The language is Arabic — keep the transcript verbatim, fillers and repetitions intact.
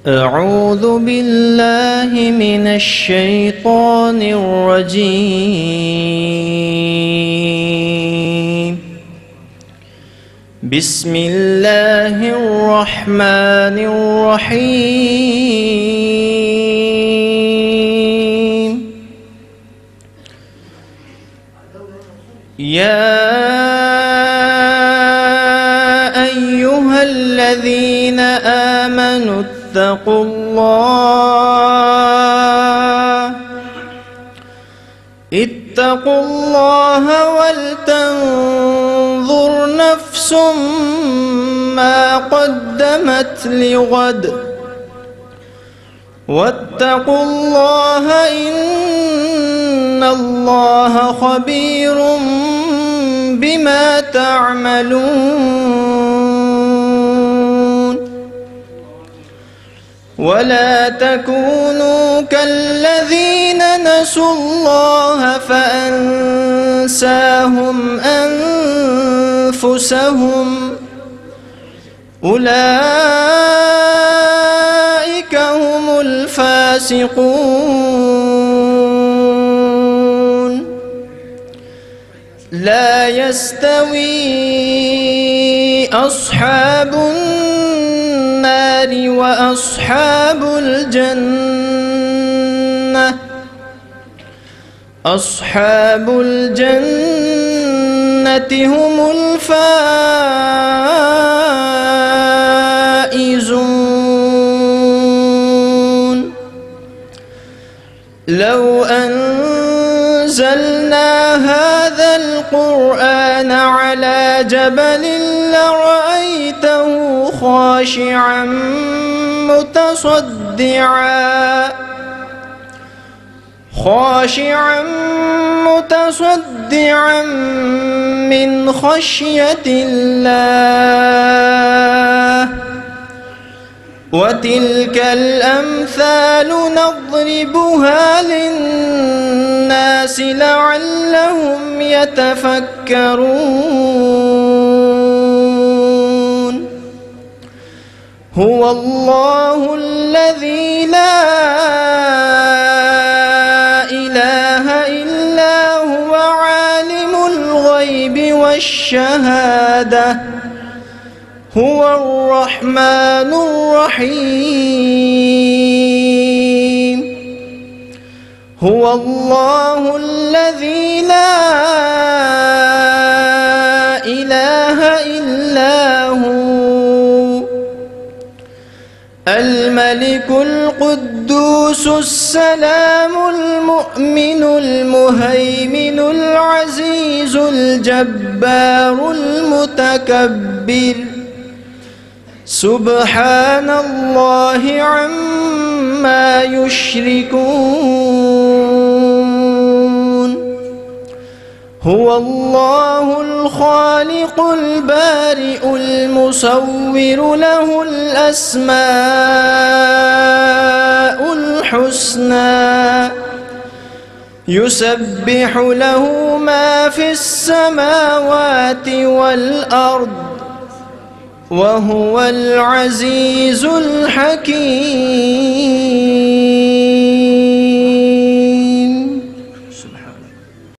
أعوذ بالله من الشيطان الرجيم. بسم الله الرحمن الرحيم. يا أيها الذين آمنوا اتقوا الله اتقوا الله ولتنظر نفس ما قدمت لغد واتقوا الله إن الله خبير بما تعملون. ولا تكونوا كالذين نسوا الله فأنساهم أنفسهم أولئك هم الفاسقون. لا يستوي أصحاب النار وأصحاب الجنة أصحاب الجنة هم الفائزون. لو أنزلنا هذا القرآن على جبل لرأيته خاشعا متصدعا خاشعا متصدعا من خشية الله. وتلك الأمثال نضربها للناس لعلهم يتفكرون. هو الله الذي لا إله إلا هو عالم الغيب والشهادة هو الرحمن الرحيم. هو الله الذي لا إله إلا هو الملك القدوس السلام المؤمن المهيمن العزيز الجبار المتكبر. سبحان الله عما يشركون. هو الله الخالق البارئ المصور له الأسماء الحسنى يسبح له ما في السماوات والأرض وهو العزيز الحكيم.